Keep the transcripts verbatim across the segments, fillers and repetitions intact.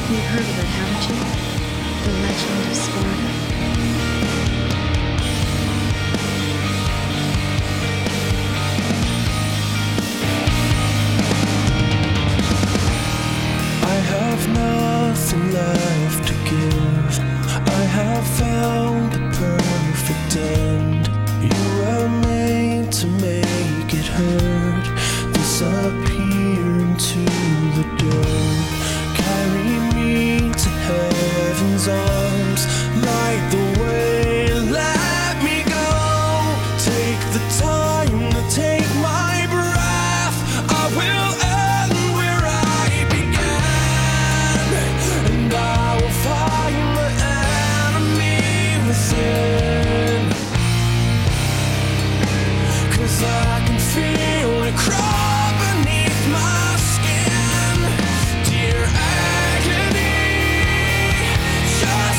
You've heard of it, haven't you? The Legend of Sparta. I have nothing left to give. I have found the perfect end. You were made to make it hurt. Disappear into the dirt. Carry me to heaven's arms. Light the way, let me go. Take the time to take my breath. I will end where I began, and I will find the enemy within. 'Cause I can feel it crawl beneath my skin. Dear agony, just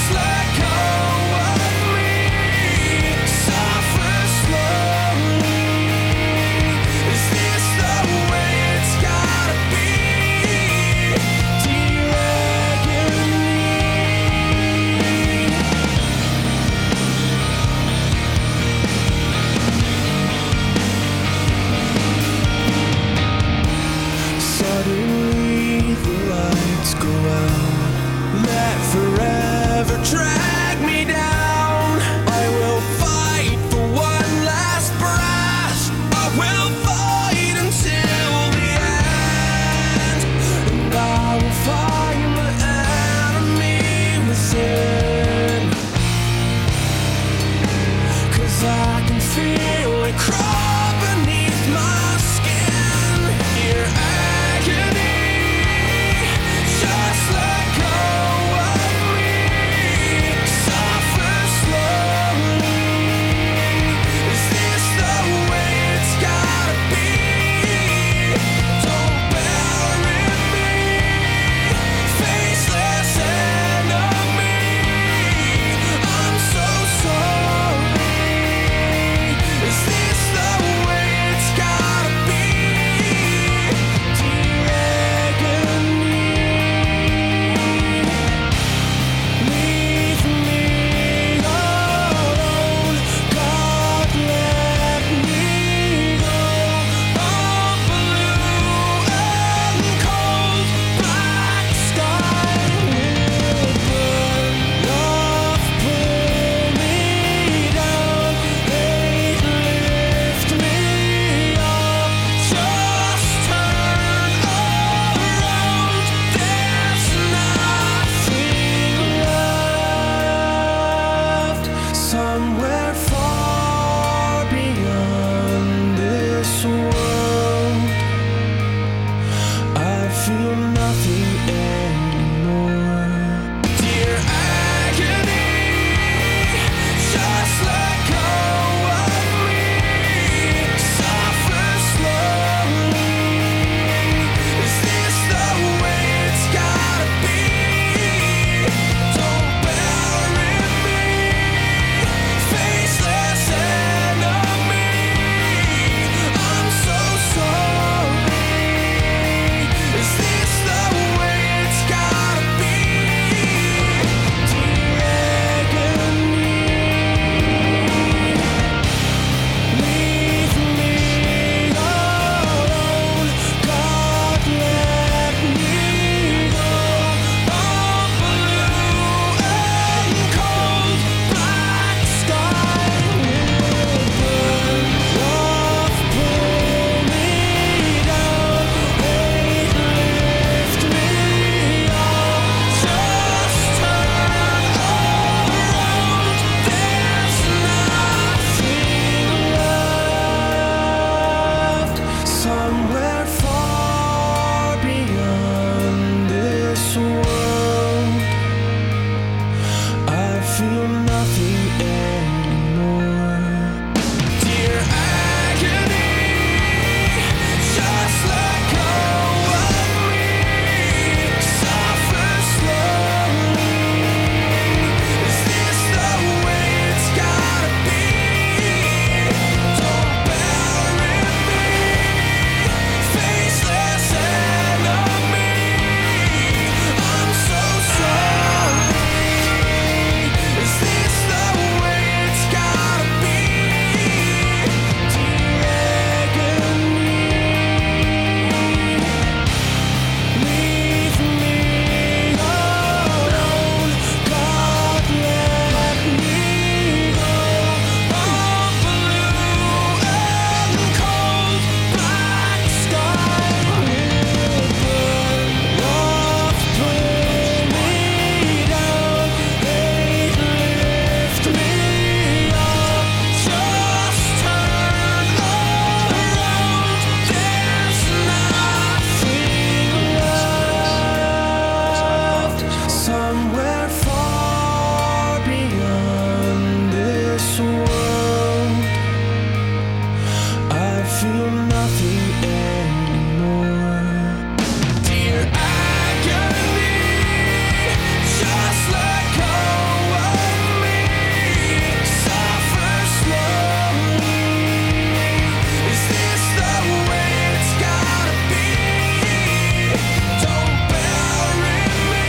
feel nothing anymore. Dear agony, just let go of me. Suffer slowly. Is this the way it's gotta be? Don't bury me,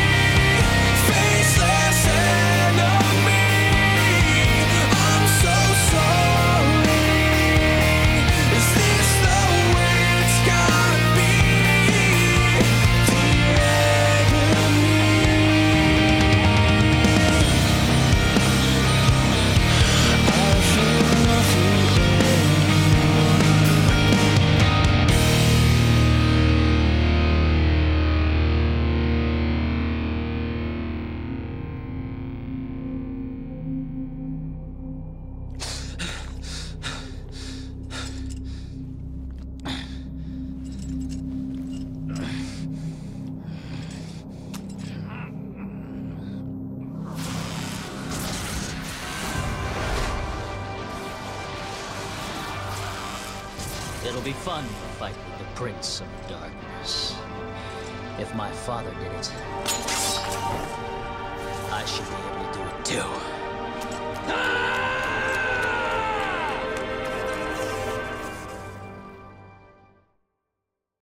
faceless enemy. I'm so sorry. Is this the way it's gotta be? The agony. I feel nothing It'll be fun to fight with the Prince of Darkness. If my father did it, I should be able to do it too.